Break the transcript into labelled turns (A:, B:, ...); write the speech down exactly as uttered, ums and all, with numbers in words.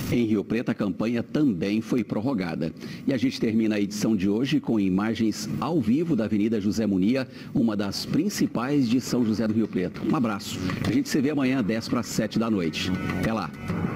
A: Em Rio Preto, a campanha também foi prorrogada. E a gente termina a edição de hoje com imagens ao vivo da Avenida José Munia, uma das principais de São José do Rio Preto. Um abraço. A gente se vê amanhã, dez para as sete da noite. Até lá.